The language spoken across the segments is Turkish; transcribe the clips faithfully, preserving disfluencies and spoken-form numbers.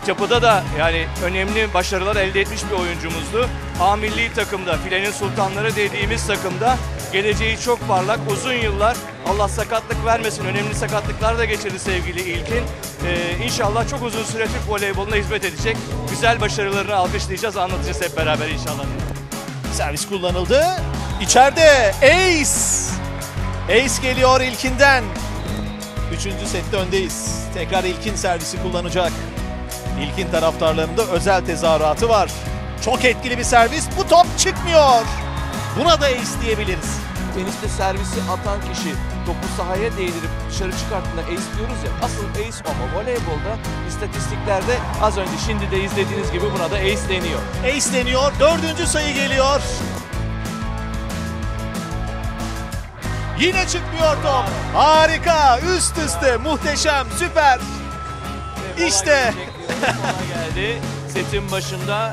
altyapıda da yani önemli başarılar elde etmiş bir oyuncumuzdu. A milli takımda, filenin sultanları dediğimiz takımda geleceği çok parlak, uzun yıllar, Allah sakatlık vermesin, önemli sakatlıklar da geçirdi sevgili İlkin. Ee, İnşallah çok uzun süre Türk voleyboluna hizmet edecek. Güzel başarılarını alkışlayacağız, anlatacağız hep beraber inşallah. Servis kullanıldı. İçeride Ace. Ace geliyor İlkin'den. Üçüncü sette öndeyiz. Tekrar İlkin servisi kullanacak. İlkin taraftarlarında özel tezahüratı var. Çok etkili bir servis. Bu top çıkmıyor. Buna da ace diyebiliriz. Teniste servisi atan kişi topu sahaya değdirip dışarı çıkarttığında ace diyoruz ya. Asıl ace ama voleybolda istatistiklerde az önce şimdi de izlediğiniz gibi buna da ace deniyor. Ace deniyor. Dördüncü sayı geliyor. Yine çıkmıyor top. Harika. Üst üste. Muhteşem. Süper. İşte. Ona geldi. Setin başında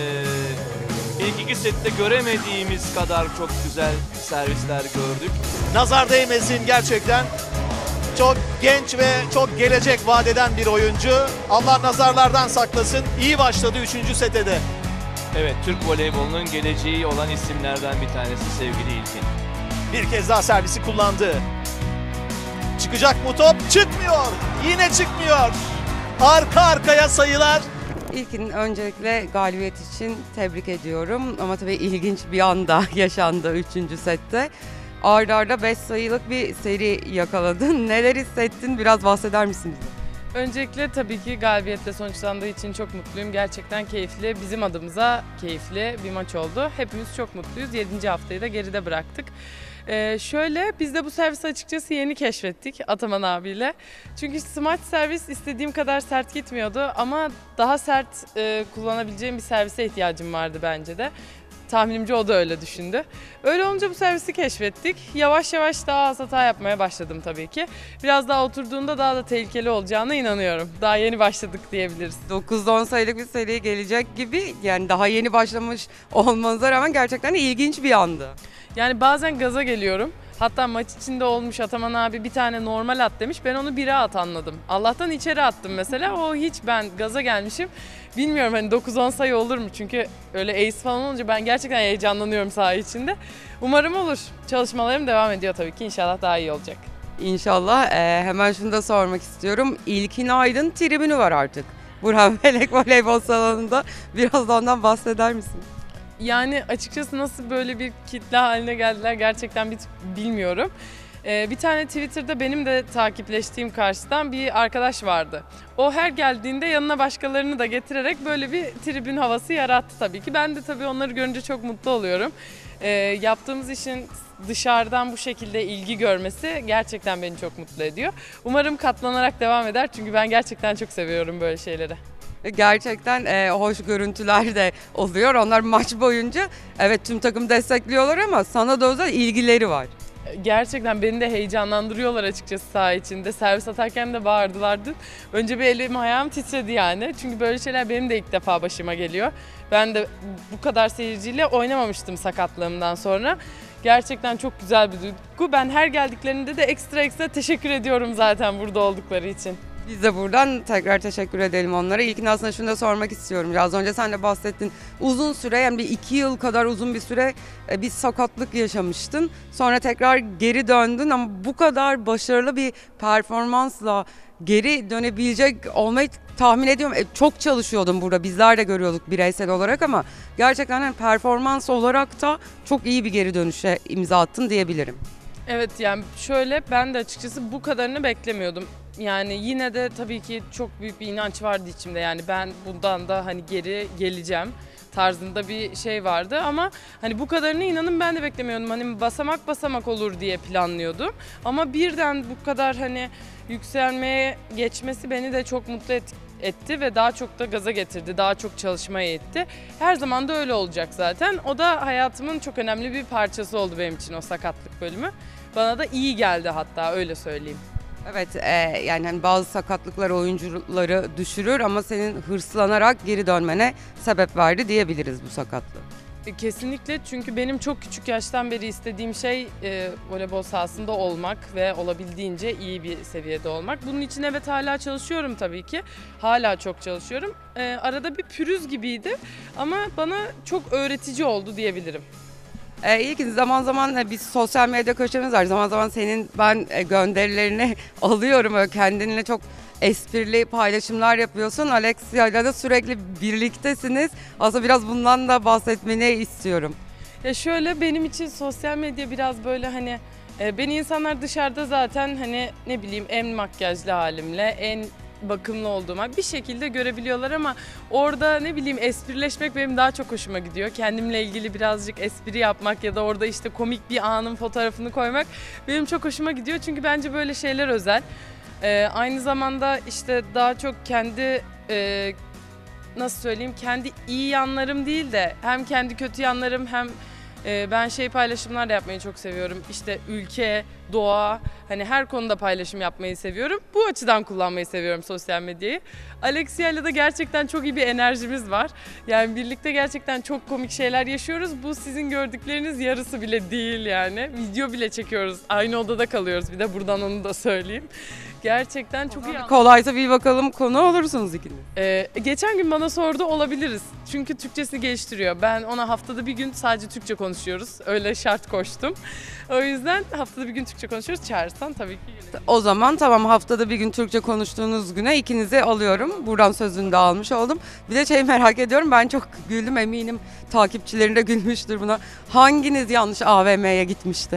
e, ilk iki sette göremediğimiz kadar çok güzel servisler gördük. Nazar değmesin, gerçekten çok genç ve çok gelecek vaat eden bir oyuncu. Allah nazarlardan saklasın. İyi başladı üçüncü sete de. Evet, Türk voleybolunun geleceği olan isimlerden bir tanesi sevgili İlkin. Bir kez daha servisi kullandı. Çıkacak mı top? Çıkmıyor. Yine çıkmıyor. Arka arkaya sayılar. İlkin öncelikle galibiyet için tebrik ediyorum ama tabii ilginç bir anda yaşandı üçüncü sette. Arda arda beş sayılık bir seri yakaladın. Neler hissettin? Biraz bahseder misiniz? Öncelikle tabii ki galibiyetle sonuçlandığı için çok mutluyum. Gerçekten keyifli, bizim adımıza keyifli bir maç oldu. Hepimiz çok mutluyuz. yedinci haftayı da geride bıraktık. Ee, şöyle, biz de bu servisi açıkçası yeni keşfettik Ataman abiyle. Çünkü smaç servis istediğim kadar sert gitmiyordu ama daha sert e, kullanabileceğim bir servise ihtiyacım vardı bence de. Tahminimce o da öyle düşündü. Öyle olunca bu servisi keşfettik. Yavaş yavaş daha az hata yapmaya başladım tabii ki. Biraz daha oturduğunda daha da tehlikeli olacağına inanıyorum. Daha yeni başladık diyebiliriz. dokuzda on sayılık bir seri gelecek gibi, yani daha yeni başlamış olmanıza rağmen gerçekten ilginç bir andı. Yani bazen gaza geliyorum. Hatta maç içinde olmuş, Ataman abi bir tane normal at demiş. Ben onu bire at anladım. Allah'tan içeri attım mesela. O hiç, ben gaza gelmişim. Bilmiyorum hani dokuz on sayı olur mu? Çünkü öyle ace falan olunca ben gerçekten heyecanlanıyorum saha içinde. Umarım olur. Çalışmalarım devam ediyor tabii ki. İnşallah daha iyi olacak. İnşallah. Ee, hemen şunu da sormak istiyorum. İlkin Aydın tribünü var artık. Burhan Felek Voleybol Salonu'nda. Biraz da ondan bahseder misin? Yani açıkçası nasıl böyle bir kitle haline geldiler gerçekten bir bilmiyorum. Ee, bir tane Twitter'da benim de takipleştiğim karşıdan bir arkadaş vardı. O her geldiğinde yanına başkalarını da getirerek böyle bir tribün havası yarattı tabii ki. Ben de tabii onları görünce çok mutlu oluyorum. Ee, yaptığımız işin dışarıdan bu şekilde ilgi görmesi gerçekten beni çok mutlu ediyor. Umarım katlanarak devam eder çünkü ben gerçekten çok seviyorum böyle şeyleri. Gerçekten e, hoş görüntüler de oluyor. Onlar maç boyunca evet tüm takım destekliyorlar ama sana da özel ilgileri var. Gerçekten beni de heyecanlandırıyorlar açıkçası saha içinde. Servis atarken de bağırdılardı. Önce bir elim ayağım titredi yani. Çünkü böyle şeyler benim de ilk defa başıma geliyor. Ben de bu kadar seyirciyle oynamamıştım sakatlığımdan sonra. Gerçekten çok güzel bir duygu. Ben her geldiklerinde de ekstra ekstra teşekkür ediyorum zaten burada oldukları için. Biz de buradan tekrar teşekkür edelim onlara. İlkin aslında şunu da sormak istiyorum. Biraz önce sen de bahsettin. Uzun süre, yani bir iki yıl kadar uzun bir süre bir sakatlık yaşamıştın. Sonra tekrar geri döndün ama bu kadar başarılı bir performansla geri dönebilecek olmayı tahmin ediyorum. E, çok çalışıyordun burada. Bizler de görüyorduk bireysel olarak ama gerçekten yani performans olarak da çok iyi bir geri dönüşe imza attın diyebilirim. Evet, yani şöyle, ben de açıkçası bu kadarını beklemiyordum. Yani yine de tabii ki çok büyük bir inanç vardı içimde. Yani ben bundan da hani geri geleceğim tarzında bir şey vardı ama hani bu kadarını inanın ben de beklemiyordum. Hani basamak basamak olur diye planlıyordum. Ama birden bu kadar hani yükselmeye geçmesi beni de çok mutlu etti. etti ve daha çok da gaza getirdi, daha çok çalışmaya etti. Her zaman da öyle olacak zaten. O da hayatımın çok önemli bir parçası oldu benim için, o sakatlık bölümü. Bana da iyi geldi hatta, öyle söyleyeyim. Evet, e, yani hani bazı sakatlıklar oyuncuları düşürür ama senin hırslanarak geri dönmene sebep verdi diyebiliriz bu sakatlığı. E, Kesinlikle, çünkü benim çok küçük yaştan beri istediğim şey e, voleybol sahasında olmak ve olabildiğince iyi bir seviyede olmak. Bunun için evet hala çalışıyorum tabii ki. Hala çok çalışıyorum. E, arada bir pürüz gibiydi ama bana çok öğretici oldu diyebilirim. Ee, İyi ki zaman zaman e, biz sosyal medya köşemiz var. Zaman zaman senin ben e, gönderilerini alıyorum. Öyle kendinle çok esprili paylaşımlar yapıyorsun. Alexia ile de sürekli birliktesiniz. Aslında biraz bundan da bahsetmeni istiyorum. Ya şöyle, benim için sosyal medya biraz böyle hani e, beni insanlar dışarıda zaten hani ne bileyim en makyajlı halimle, en bakımlı olduğuma bir şekilde görebiliyorlar ama orada ne bileyim esprileşmek benim daha çok hoşuma gidiyor. Kendimle ilgili birazcık espri yapmak ya da orada işte komik bir anın fotoğrafını koymak benim çok hoşuma gidiyor. Çünkü bence böyle şeyler özel. Ee, aynı zamanda işte daha çok kendi e, nasıl söyleyeyim, kendi iyi yanlarım değil de hem kendi kötü yanlarım hem e, ben şey paylaşımlar da yapmayı çok seviyorum. İşte ülke, doğa, hani her konuda paylaşım yapmayı seviyorum. Bu açıdan kullanmayı seviyorum sosyal medyayı. Alexia ile de gerçekten çok iyi bir enerjimiz var. Yani birlikte gerçekten çok komik şeyler yaşıyoruz. Bu sizin gördükleriniz yarısı bile değil yani. Video bile çekiyoruz. Aynı odada kalıyoruz. Bir de buradan onu da söyleyeyim. Gerçekten çok iyi. Kolaysa bir bakalım konu olursunuz ikiniz. Ee, geçen gün bana sordu, olabiliriz. Çünkü Türkçesini geliştiriyor. Ben ona haftada bir gün sadece Türkçe konuşuyoruz. Öyle şart koştum. O yüzden haftada bir gün Türkçe konuşuyoruz. Çağırırsan tabii ki gelir. O zaman tamam, haftada bir gün Türkçe konuştuğunuz güne ikinizi alıyorum. Buradan sözünü de almış oldum. Bir de şey merak ediyorum, ben çok güldüm, eminim takipçilerin de gülmüştür buna. Hanginiz yanlış A V M'ye gitmişti?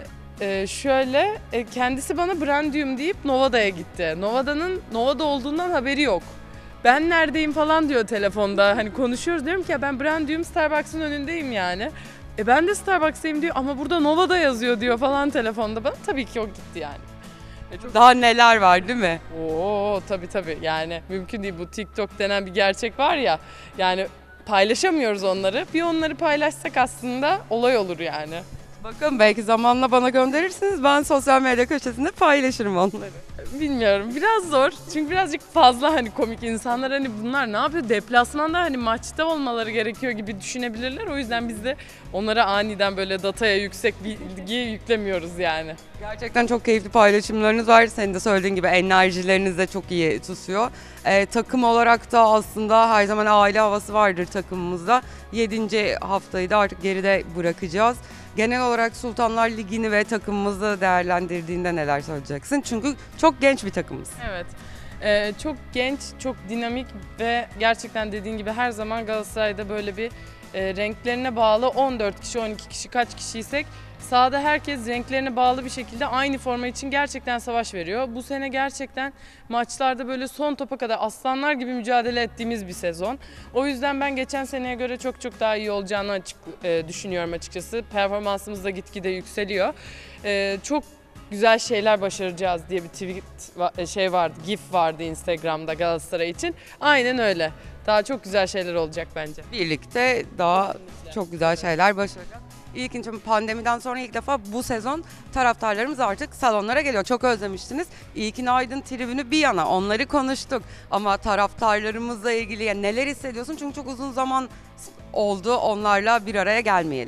Ee, şöyle e, kendisi bana Brandyum deyip Novada'ya gitti. Novada'nın Novada olduğundan haberi yok. Ben neredeyim falan diyor telefonda. Hani konuşuyoruz, diyorum ki ya ben Brandyum Starbucks'ın önündeyim yani. E ben de Starbucks'tayım diyor ama burada Novada yazıyor diyor falan telefonda bana. Tabii ki o gitti yani. E çok... Daha neler var değil mi? Oo tabii tabii, yani mümkün değil, bu TikTok denen bir gerçek var ya. Yani paylaşamıyoruz onları. Bir onları paylaşsak aslında olay olur yani. Bakın belki zamanla bana gönderirsiniz. Ben sosyal medya köşesinde paylaşırım onları. Bilmiyorum, biraz zor çünkü birazcık fazla hani komik insanlar, hani bunlar ne yapıyor, deplasmanda hani maçta olmaları gerekiyor gibi düşünebilirler. O yüzden biz de onlara aniden böyle dataya yüksek bilgi yüklemiyoruz yani. Gerçekten çok keyifli paylaşımlarınız var. Senin de söylediğin gibi enerjileriniz de çok iyi tutuyor. Ee, takım olarak da aslında her zaman aile havası vardır takımımızda. yedinci haftayı da artık geride bırakacağız. Genel olarak Sultanlar Ligi'ni ve takımımızı değerlendirdiğinde neler söyleyeceksin? Çünkü çok genç bir takımız. Evet. Ee, çok genç, çok dinamik ve gerçekten dediğin gibi her zaman Galatasaray'da böyle bir e, renklerine bağlı on dört kişi, on iki kişi, kaç kişiysek sahada herkes renklerine bağlı bir şekilde aynı forma için gerçekten savaş veriyor. Bu sene gerçekten maçlarda böyle son topa kadar aslanlar gibi mücadele ettiğimiz bir sezon. O yüzden ben geçen seneye göre çok çok daha iyi olacağını açık, e, düşünüyorum açıkçası. Performansımız da gitgide yükseliyor. E, çok güzel şeyler başaracağız diye bir tweet şey vardı, gif vardı Instagram'da Galatasaray için. Aynen öyle. Daha çok güzel şeyler olacak bence. Birlikte daha Kesinlikle. çok güzel şeyler başaracağız. İlk için pandemiden sonra ilk defa bu sezon taraftarlarımız artık salonlara geliyor. Çok özlemiştiniz. İlkin Aydın tribünü bir yana, onları konuştuk. Ama taraftarlarımızla ilgili yani neler hissediyorsun? Çünkü çok uzun zaman oldu onlarla bir araya gelmeyeli.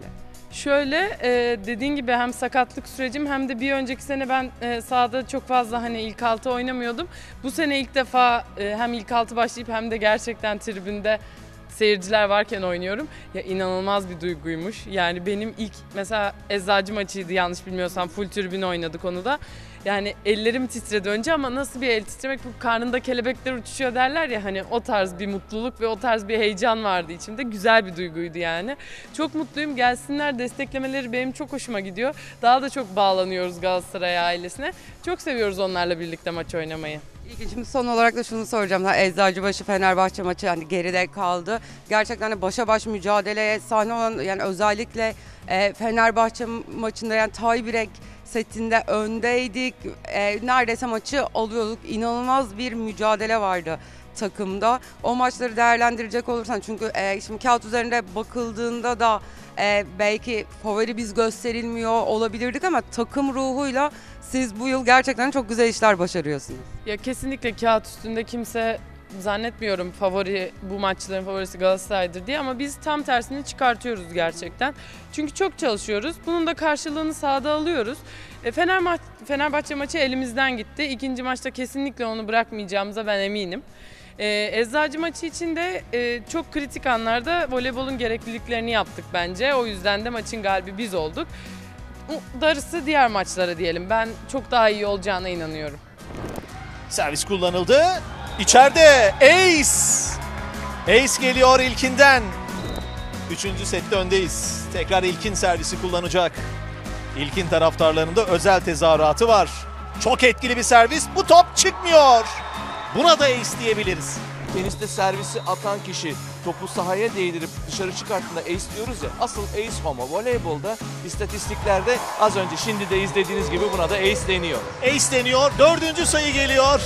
Şöyle e, dediğin gibi hem sakatlık sürecim hem de bir önceki sene ben e, sahada çok fazla hani ilk altı oynamıyordum. Bu sene ilk defa e, hem ilk altı başlayıp hem de gerçekten tribünde seyirciler varken oynuyorum. Ya inanılmaz bir duyguymuş. Yani benim ilk mesela Eczacı maçıydı yanlış bilmiyorsam, full tribün oynadık onu da. Yani ellerim titredi önce ama nasıl bir el titremek, bu karnında kelebekler uçuşuyor derler ya, hani o tarz bir mutluluk ve o tarz bir heyecan vardı içimde. Güzel bir duyguydu yani. Çok mutluyum, gelsinler, desteklemeleri benim çok hoşuma gidiyor. Daha da çok bağlanıyoruz Galatasaray ailesine. Çok seviyoruz onlarla birlikte maç oynamayı. İlk şimdi son olarak da şunu soracağım. Eczacıbaşı Fenerbahçe maçı hani geride kaldı. Gerçekten de başa baş mücadeleye sahne olan, yani özellikle e, Fenerbahçe maçında yani tie-break setinde öndeydik. E, neredeyse maçı alıyorduk. İnanılmaz bir mücadele vardı takımda. O maçları değerlendirecek olursan, çünkü e, şimdi kağıt üzerinde bakıldığında da e, belki favori biz gösterilmiyor olabilirdik ama takım ruhuyla siz bu yıl gerçekten çok güzel işler başarıyorsunuz. Ya kesinlikle kağıt üstünde kimse zannetmiyorum favori, bu maçların favorisi Galatasaray'dır diye, ama biz tam tersini çıkartıyoruz gerçekten. Çünkü çok çalışıyoruz. Bunun da karşılığını sahada alıyoruz. E, Fener ma- Fenerbahçe maçı elimizden gitti. İkinci maçta kesinlikle onu bırakmayacağımıza ben eminim. E, Eczacı maçı için de e, çok kritik anlarda voleybolun gerekliliklerini yaptık bence. O yüzden de maçın galibi biz olduk. Darısı diğer maçlara diyelim. Ben çok daha iyi olacağına inanıyorum. Servis kullanıldı. İçeride Ace. Ace geliyor ilkinden. Üçüncü sette öndeyiz. Tekrar İlkin servisi kullanacak. İlkin taraftarlarında özel tezahüratı var. Çok etkili bir servis. Bu top çıkmıyor. Buna da ace diyebiliriz. Teniste servisi atan kişi topu sahaya değdirip dışarı çıkarttığında ace diyoruz ya. Asıl ace o, ama voleybolda istatistiklerde az önce şimdi de izlediğiniz gibi buna da ace deniyor. Ace deniyor. Dördüncü sayı geliyor.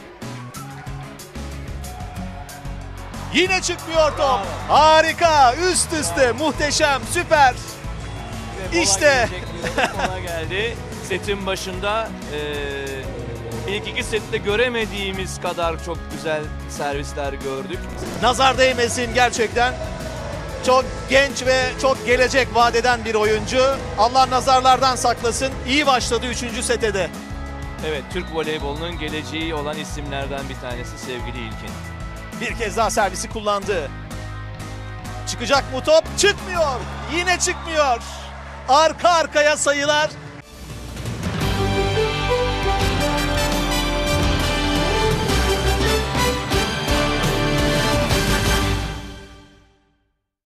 Yine çıkmıyor top. Harika. Üst üste. Muhteşem. Süper. Ve İşte. Mola geldi. Setin başında eee, ilk iki sette göremediğimiz kadar çok güzel servisler gördük. Nazar değmesin gerçekten. Çok genç ve çok gelecek vadeden bir oyuncu. Allah nazarlardan saklasın. İyi başladı üçüncü sete de. Evet, Türk voleybolunun geleceği olan isimlerden bir tanesi sevgili İlkin. Bir kez daha servisi kullandı. Çıkacak mı top? Çıkmıyor. Yine çıkmıyor. Arka arkaya sayılar.